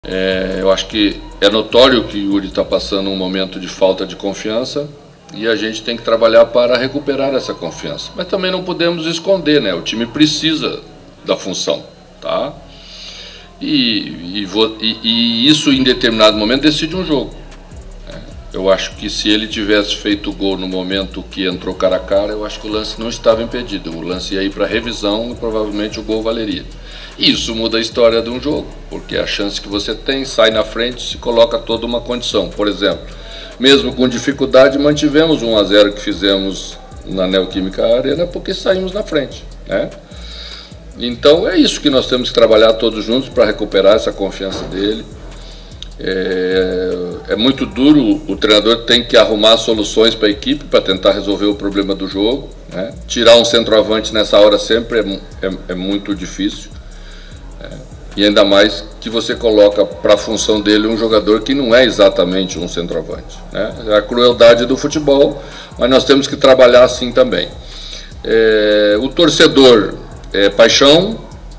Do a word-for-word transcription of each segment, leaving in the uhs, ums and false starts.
É, eu acho que é notório que o Yuri está passando um momento de falta de confiança e a gente tem que trabalhar para recuperar essa confiança. Mas também não podemos esconder, né? O time precisa da função, tá? E, e, e, e isso em determinado momento decide um jogo. Né? Eu acho que se ele tivesse feito o gol no momento que entrou cara a cara, eu acho que o lance não estava impedido. O lance ia ir para revisão e provavelmente o gol valeria. Isso muda a história de um jogo, porque a chance que você tem, sai na frente, se coloca toda uma condição. Por exemplo, mesmo com dificuldade, mantivemos um a zero que fizemos na Neoquímica Arena, porque saímos na frente, né? Então é isso que nós temos que trabalhar todos juntos para recuperar essa confiança dele. É, é muito duro, o treinador tem que arrumar soluções para a equipe para tentar resolver o problema do jogo, né? Tirar um centroavante nessa hora sempre é, é, é muito difícil. E ainda mais que você coloca para a função dele um jogador que não é exatamente um centroavante, né? É a crueldade do futebol, mas nós temos que trabalhar assim também. É, o torcedor é paixão,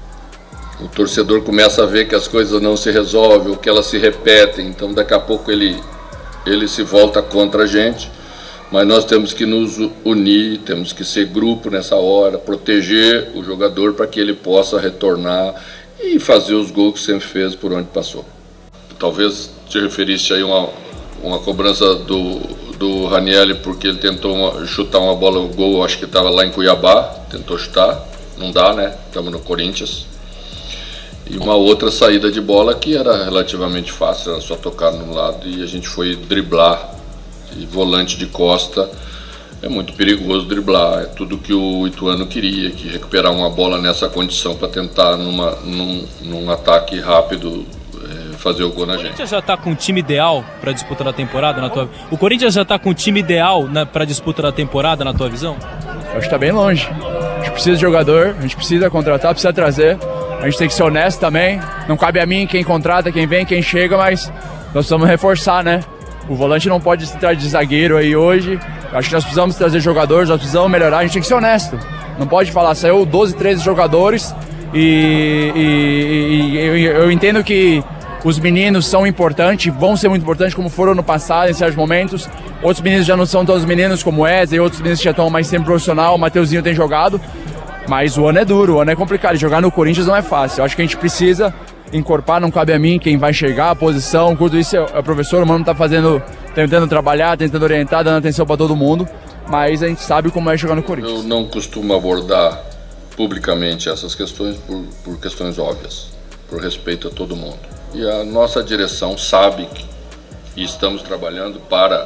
o torcedor começa a ver que as coisas não se resolvem, ou que elas se repetem, então daqui a pouco ele, ele se volta contra a gente, mas nós temos que nos unir, temos que ser grupo nessa hora, proteger o jogador para que ele possa retornar e fazer os gols que sempre fez por onde passou. Talvez te referisse aí a uma, uma cobrança do, do Ranieri, porque ele tentou uma, chutar uma bola no gol, acho que estava lá em Cuiabá, tentou chutar, não dá, né? Estamos no Corinthians. E uma outra saída de bola que era relativamente fácil, era só tocar no lado e a gente foi driblar. E volante de costa é muito perigoso driblar, é tudo que o Ituano queria, que recuperar uma bola nessa condição para tentar numa, num, num ataque rápido é, fazer o gol na gente. O Corinthians já está com o time ideal para disputar a temporada na tua? O Corinthians já está com o time ideal para disputar a temporada na tua visão? Eu acho que está bem longe. A gente precisa de jogador, a gente precisa contratar, precisa trazer. A gente tem que ser honesto também. Não cabe a mim quem contrata, quem vem, quem chega, mas nós precisamos reforçar, né? O volante não pode se trazer de zagueiro aí hoje. Acho que nós precisamos trazer jogadores, nós precisamos melhorar. A gente tem que ser honesto. Não pode falar, saiu doze, treze jogadores e, e, e eu, eu entendo que os meninos são importantes, vão ser muito importantes, como foram no passado, em certos momentos. Outros meninos já não são todos meninos, como o Wesley, outros meninos que já estão mais tempo profissional. O Mateuzinho tem jogado, mas o ano é duro, o ano é complicado. Jogar no Corinthians não é fácil. Eu acho que a gente precisa encorpar, não cabe a mim quem vai chegar, a posição, tudo isso é o professor, o mano tá fazendo, tentando trabalhar, tentando orientar, dando atenção para todo mundo, mas a gente sabe como é jogar no Corinthians. Eu não costumo abordar publicamente essas questões por, por questões óbvias, por respeito a todo mundo. E a nossa direção sabe que e estamos trabalhando para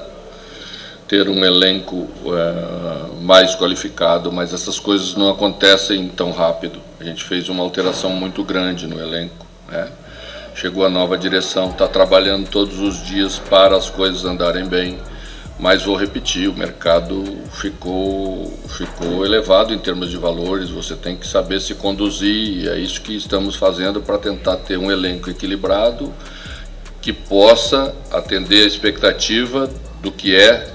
ter um elenco é, mais qualificado, mas essas coisas não acontecem tão rápido. A gente fez uma alteração muito grande no elenco. É. Chegou a nova direção, está trabalhando todos os dias para as coisas andarem bem, mas vou repetir, o mercado ficou, ficou elevado em termos de valores, você tem que saber se conduzir, e é isso que estamos fazendo para tentar ter um elenco equilibrado que possa atender a expectativa do que é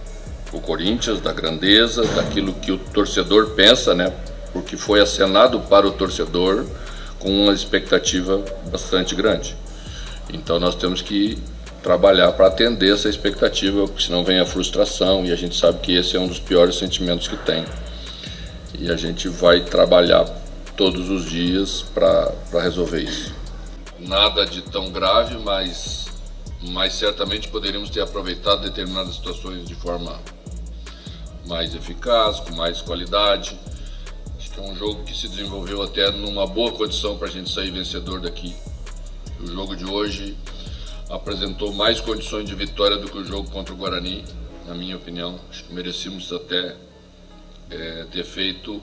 o Corinthians, da grandeza, daquilo que o torcedor pensa, né? Porque foi acenado para o torcedor com uma expectativa bastante grande. Então nós temos que trabalhar para atender essa expectativa, porque senão vem a frustração, e a gente sabe que esse é um dos piores sentimentos que tem. E a gente vai trabalhar todos os dias para resolver isso. Nada de tão grave, mas, mas certamente poderíamos ter aproveitado determinadas situações de forma mais eficaz, com mais qualidade. É um jogo que se desenvolveu até numa boa condição para a gente sair vencedor daqui. O jogo de hoje apresentou mais condições de vitória do que o jogo contra o Guarani, na minha opinião. Acho que merecíamos até é, ter feito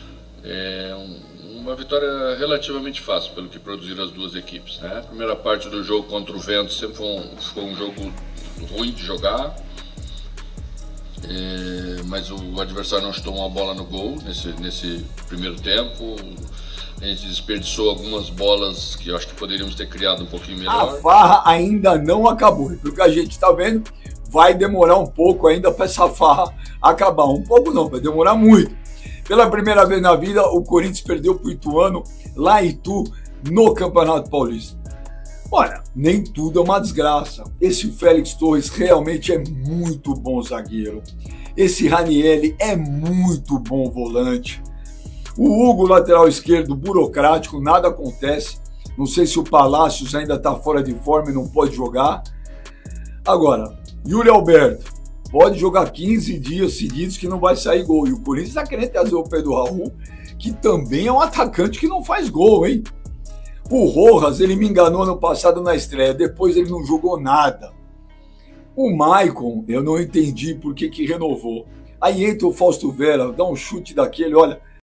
é, um, uma vitória relativamente fácil, pelo que produziram as duas equipes, né? A primeira parte do jogo contra o Vento sempre foi um, foi um jogo ruim de jogar. É, mas o adversário não chutou uma bola no gol nesse, nesse primeiro tempo. A gente desperdiçou algumas bolas que eu acho que poderíamos ter criado um pouquinho melhor. A farra ainda não acabou. Pelo que a gente está vendo, vai demorar um pouco ainda para essa farra acabar. Um pouco não, vai demorar muito. Pela primeira vez na vida, o Corinthians perdeu para o Ituano lá em Itu, no Campeonato Paulista. Olha, nem tudo é uma desgraça. Esse Félix Torres realmente é muito bom zagueiro. Esse Ranieri é muito bom volante. O Hugo, lateral esquerdo, burocrático, nada acontece. Não sei se o Palácios ainda está fora de forma e não pode jogar. Agora, Yuri Alberto, pode jogar quinze dias seguidos que não vai sair gol. E o Corinthians está querendo trazer o Pedro Raul, que também é um atacante que não faz gol, hein? O Rojas, ele me enganou ano passado na estreia, depois ele não jogou nada. O Maicon, eu não entendi por que que renovou. Aí entra o Fausto Vera, dá um chute daquele, olha,